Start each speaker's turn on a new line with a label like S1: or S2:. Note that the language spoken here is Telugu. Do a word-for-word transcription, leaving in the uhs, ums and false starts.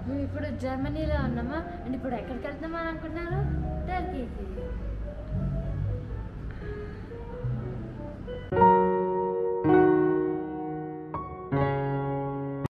S1: మేము ఇప్పుడు జర్మనీలో ఉన్నామా అండ్ ఇప్పుడు ఎక్కడికి వెళ్తామని అనుకున్నారు టర్కీకి